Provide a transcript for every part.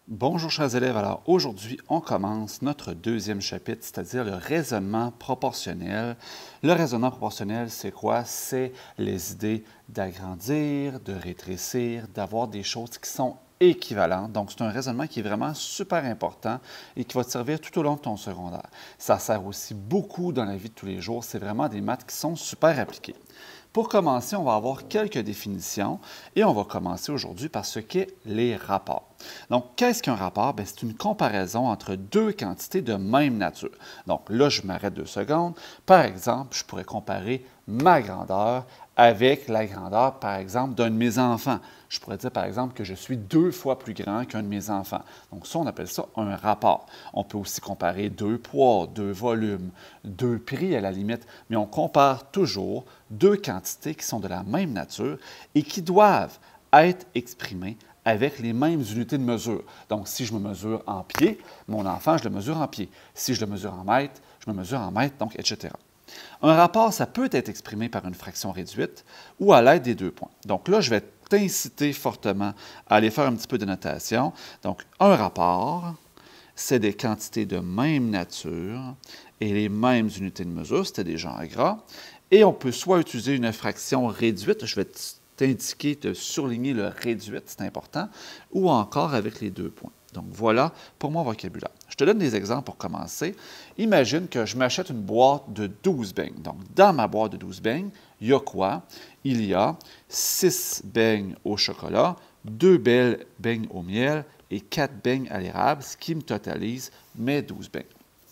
Bonjour chers élèves, alors aujourd'hui on commence notre deuxième chapitre, c'est-à-dire le raisonnement proportionnel. Le raisonnement proportionnel, c'est quoi? C'est les idées d'agrandir, de rétrécir, d'avoir des choses qui sont équivalentes. Donc c'est un raisonnement qui est vraiment super important et qui va te servir tout au long de ton secondaire. Ça sert aussi beaucoup dans la vie de tous les jours, c'est vraiment des maths qui sont super appliquées. Pour commencer, on va avoir quelques définitions et on va commencer aujourd'hui par ce qu'est les rapports. Donc, qu'est-ce qu'un rapport? C'est une comparaison entre deux quantités de même nature. Donc là, je m'arrête 2 secondes. Par exemple, je pourrais comparer ma grandeur avec la grandeur, par exemple, d'un de mes enfants. Je pourrais dire, par exemple, que je suis 2 fois plus grand qu'un de mes enfants. Donc ça, on appelle ça un rapport. On peut aussi comparer 2 poids, 2 volumes, 2 prix à la limite, mais on compare toujours 2 quantités qui sont de la même nature et qui doivent être exprimées avec les mêmes unités de mesure. Donc, si je me mesure en pieds, mon enfant, je le mesure en pieds. Si je le mesure en mètres, je me mesure en mètres, donc, etc. Un rapport, ça peut être exprimé par une fraction réduite ou à l'aide des 2 points. Donc là, je vais t'inciter fortement à aller faire un petit peu de notation. Donc, un rapport, c'est des quantités de même nature et les mêmes unités de mesure, c'était déjà en gras. Et on peut soit utiliser une fraction réduite, je vais t'indiquer de surligner le réduite, c'est important, ou encore avec les 2 points. Donc voilà pour mon vocabulaire. Je te donne des exemples pour commencer. Imagine que je m'achète une boîte de 12 beignes. Donc dans ma boîte de 12 beignes, il y a quoi? Il y a 6 beignes au chocolat, 2 beignes au miel et 4 beignes à l'érable, ce qui me totalise mes 12 beignes.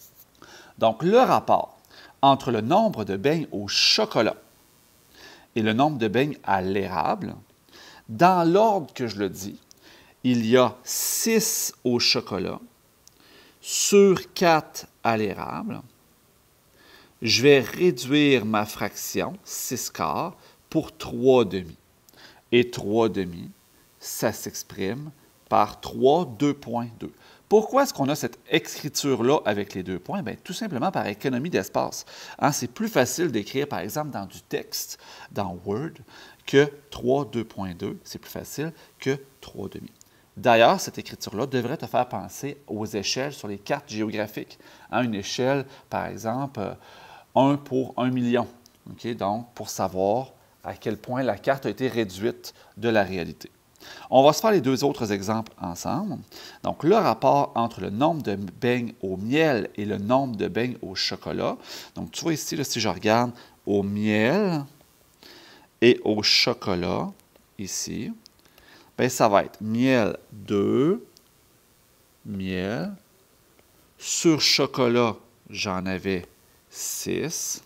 Donc le rapport entre le nombre de beignes au chocolat et le nombre de beignes à l'érable, dans l'ordre que je le dis, il y a 6 au chocolat sur 4 à l'érable. Je vais réduire ma fraction, 6 quarts, pour 3 demi. Et 3 demi, ça s'exprime par 3, 2,2. Pourquoi est-ce qu'on a cette écriture-là avec les 2 points? Bien, tout simplement par économie d'espace. Hein, c'est plus facile d'écrire, par exemple, dans du texte, dans Word, que 3, 2,2. C'est plus facile que 3 demi. D'ailleurs, cette écriture-là devrait te faire penser aux échelles sur les cartes géographiques. Hein, une échelle, par exemple, 1 pour 1 million. Okay? Donc, pour savoir à quel point la carte a été réduite de la réalité. On va se faire les 2 autres exemples ensemble. Donc, le rapport entre le nombre de beignes au miel et le nombre de beignes au chocolat. Donc, tu vois ici, là, si je regarde au miel et au chocolat, ici, bien, ça va être miel 2, miel. Sur chocolat, j'en avais 6.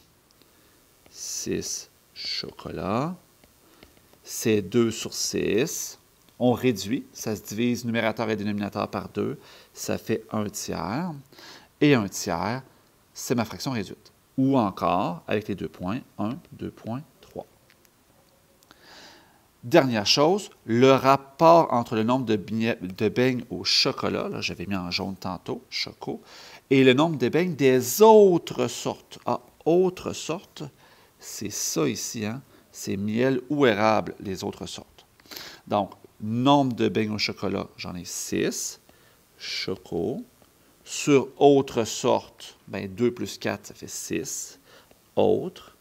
6 chocolat. C'est 2 sur 6. On réduit, ça se divise numérateur et dénominateur par 2, ça fait 1 tiers. Et 1 tiers, c'est ma fraction réduite. Ou encore, avec les 2 points, 1, 2,3. Dernière chose, le rapport entre le nombre de beignes au chocolat, là j'avais mis en jaune tantôt, choco, et le nombre de beignes des autres sortes. Ah, autres sortes, c'est ça ici, hein? C'est miel ou érable, les autres sortes. Donc, nombre de beignes au chocolat, j'en ai 6. Choco. Sur autre sorte, bien 2 plus 4, ça fait 6. Autre.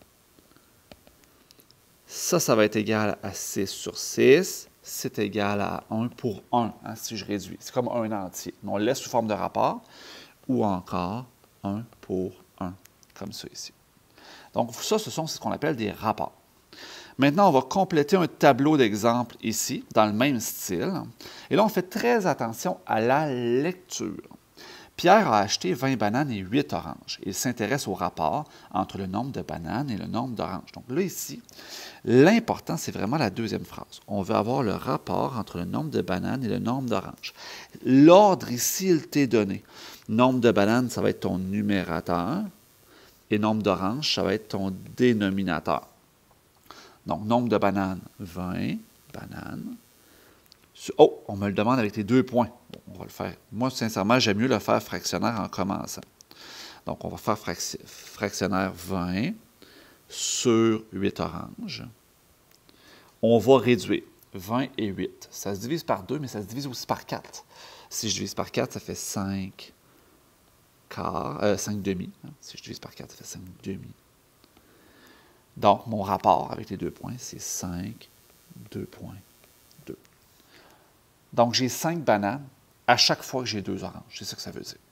Ça va être égal à 6 sur 6. C'est égal à 1 pour 1, hein, si je réduis. C'est comme un entier. Mais on le laisse sous forme de rapport. Ou encore 1 pour 1, comme ça ici. Donc, ça, ce sont ce qu'on appelle des rapports. Maintenant, on va compléter un tableau d'exemples ici, dans le même style. Et là, on fait très attention à la lecture. Pierre a acheté 20 bananes et 8 oranges. Il s'intéresse au rapport entre le nombre de bananes et le nombre d'oranges. Donc là, ici, l'important, c'est vraiment la deuxième phrase. On veut avoir le rapport entre le nombre de bananes et le nombre d'oranges. L'ordre ici, il t'est donné. Nombre de bananes, ça va être ton numérateur. Et nombre d'oranges, ça va être ton dénominateur. Donc, nombre de bananes, 20 bananes. Oh, on me le demande avec les 2 points. Bon, on va le faire. Moi, sincèrement, j'aime mieux le faire fractionnaire en commençant. Donc, on va faire fractionnaire 20 sur 8 oranges. On va réduire. 20 et 8. Ça se divise par 2, mais ça se divise aussi par 4. Si je divise par 4, ça fait 5 quarts, 5 demi. Si je divise par 4, ça fait 5 demi. Donc, mon rapport avec les 2 points, c'est 5, 2,2. Donc, j'ai 5 bananes à chaque fois que j'ai 2 oranges. C'est ça que ça veut dire.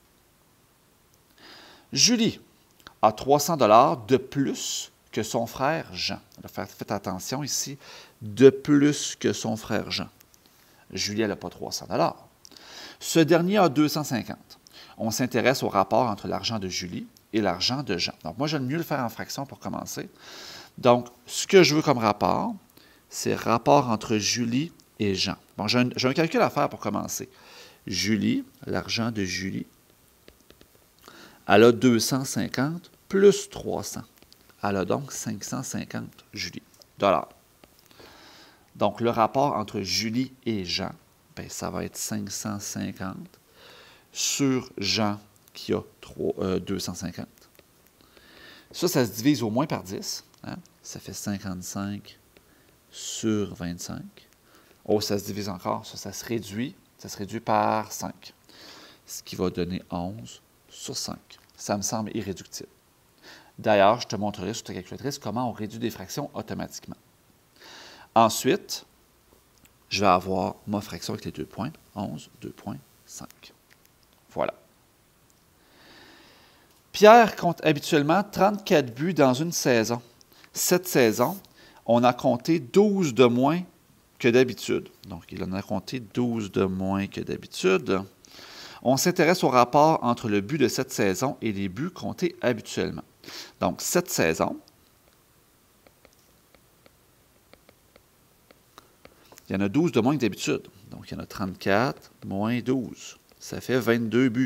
Julie a 300 $ de plus que son frère Jean. Faites attention ici, de plus que son frère Jean. Julie, elle n'a pas 300 $. Ce dernier a 250. On s'intéresse au rapport entre l'argent de Julie et l'argent de Jean. Donc, moi, j'aime mieux le faire en fraction pour commencer. Donc, ce que je veux comme rapport, c'est rapport entre Julie et Jean. Bon, j'ai un calcul à faire pour commencer. Julie, l'argent de Julie, elle a 250 plus 300. Elle a donc 550, Julie, dollars. Donc, le rapport entre Julie et Jean, bien, ça va être 550 sur Jean qui a 250. Ça se divise au moins par 10. Hein? Ça fait 55 sur 25. Oh, ça se divise encore. Ça se réduit. Ça se réduit par 5. Ce qui va donner 11 sur 5. Ça me semble irréductible. D'ailleurs, je te montrerai sur ta calculatrice comment on réduit des fractions automatiquement. Ensuite, je vais avoir ma fraction avec les 2 points. 11, 2,5. Voilà. Pierre compte habituellement 34 buts dans une saison. Cette saison, on a compté 12 de moins que d'habitude. Donc, il en a compté 12 de moins que d'habitude. On s'intéresse au rapport entre le but de cette saison et les buts comptés habituellement. Donc, cette saison, il y en a 12 de moins que d'habitude. Donc, il y en a 34 moins 12. Ça fait 22 buts.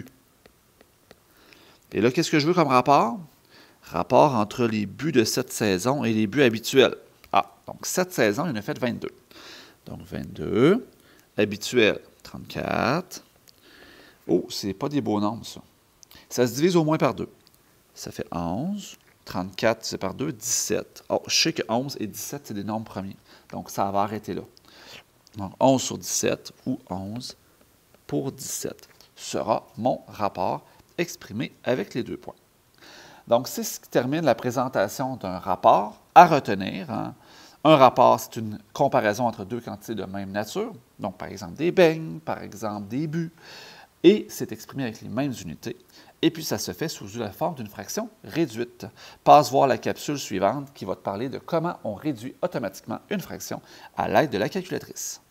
Et là, qu'est-ce que je veux comme rapport? Rapport entre les buts de cette saison et les buts habituels. Ah, donc cette saison, il en a fait 22. Donc 22, habituel, 34. Oh, c'est pas des beaux nombres, ça. Ça se divise au moins par 2. Ça fait 11. 34, c'est par 2, 17. Oh, je sais que 11 et 17, c'est des nombres premiers. Donc, ça va arrêter là. Donc, 11 sur 17 ou 11 pour 17 sera mon rapport exprimé avec les 2 points. Donc, c'est ce qui termine la présentation d'un rapport à retenir. Hein. Un rapport, c'est une comparaison entre 2 quantités de même nature. Donc, par exemple, des beignes, par exemple, des buts. Et c'est exprimé avec les mêmes unités. Et puis, ça se fait sous la forme d'une fraction réduite. Passe voir la capsule suivante qui va te parler de comment on réduit automatiquement une fraction à l'aide de la calculatrice.